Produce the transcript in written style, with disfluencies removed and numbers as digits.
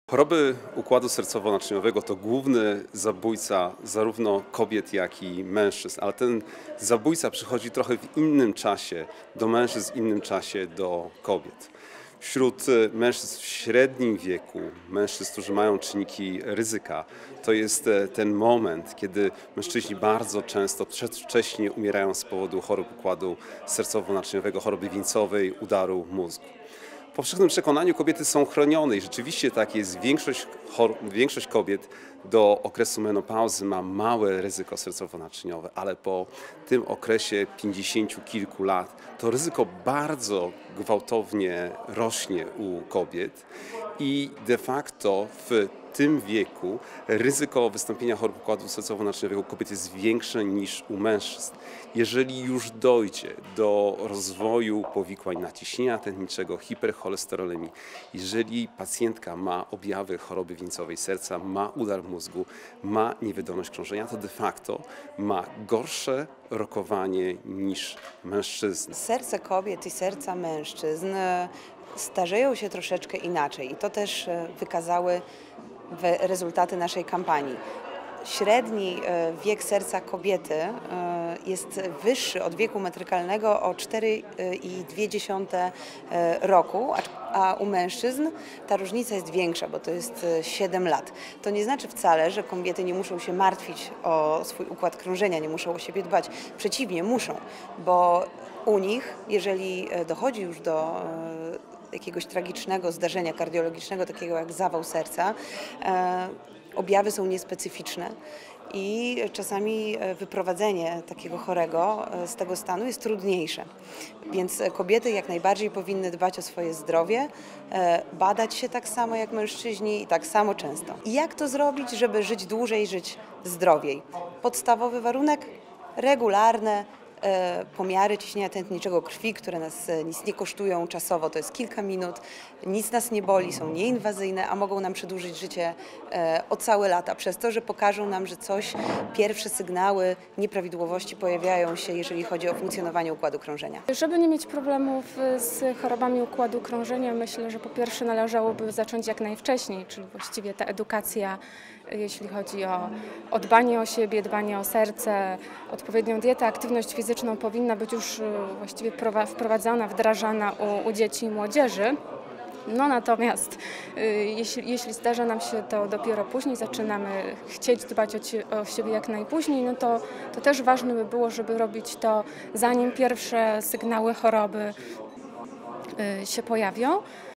Choroby układu sercowo-naczyniowego to główny zabójca zarówno kobiet, jak i mężczyzn, ale ten zabójca przychodzi trochę w innym czasie do mężczyzn, w innym czasie do kobiet. Wśród mężczyzn w średnim wieku, mężczyzn, którzy mają czynniki ryzyka, to jest ten moment, kiedy mężczyźni bardzo często przedwcześnie umierają z powodu chorób układu sercowo-naczyniowego, choroby wieńcowej, udaru mózgu. W powszechnym przekonaniu kobiety są chronione i rzeczywiście tak jest. Większość kobiet do okresu menopauzy ma małe ryzyko sercowo-naczyniowe, ale po tym okresie 50 kilku lat to ryzyko bardzo gwałtownie rośnie u kobiet i de facto w tym wieku ryzyko wystąpienia chorób układu sercowo-naczyniowego u kobiet jest większe niż u mężczyzn. Jeżeli już dojdzie do rozwoju powikłań nadciśnienia tętniczego, hipercholesterolemii, jeżeli pacjentka ma objawy choroby wieńcowej serca, ma udar mózgu, ma niewydolność krążenia, to de facto ma gorsze rokowanie niż mężczyzny. Serce kobiet i serca mężczyzn starzeją się troszeczkę inaczej i to też wykazały rezultaty naszej kampanii. Średni wiek serca kobiety jest wyższy od wieku metrykalnego o 4,2 roku, a u mężczyzn ta różnica jest większa, bo to jest 7 lat. To nie znaczy wcale, że kobiety nie muszą się martwić o swój układ krążenia, nie muszą o siebie dbać. Przeciwnie, muszą, bo u nich, jeżeli dochodzi już do jakiegoś tragicznego zdarzenia kardiologicznego, takiego jak zawał serca, objawy są niespecyficzne i czasami wyprowadzenie takiego chorego z tego stanu jest trudniejsze. Więc kobiety jak najbardziej powinny dbać o swoje zdrowie, badać się tak samo jak mężczyźni i tak samo często. I jak to zrobić, żeby żyć dłużej, żyć zdrowiej? Podstawowy warunek: regularne pomiary ciśnienia tętniczego krwi, które nas nic nie kosztują czasowo, to jest kilka minut, nic nas nie boli, są nieinwazyjne, a mogą nam przedłużyć życie o całe lata, przez to, że pokażą nam, że pierwsze sygnały nieprawidłowości pojawiają się, jeżeli chodzi o funkcjonowanie układu krążenia. Żeby nie mieć problemów z chorobami układu krążenia, myślę, że po pierwsze należałoby zacząć jak najwcześniej, czyli właściwie ta edukacja, jeśli chodzi o dbanie o siebie, dbanie o serce, odpowiednią dietę, aktywność fizyczną powinna być już właściwie wprowadzana, wdrażana u dzieci i młodzieży. No natomiast jeśli zdarza nam się to dopiero później, zaczynamy chcieć dbać o siebie jak najpóźniej, no to też ważne by było, żeby robić to zanim pierwsze sygnały choroby się pojawią.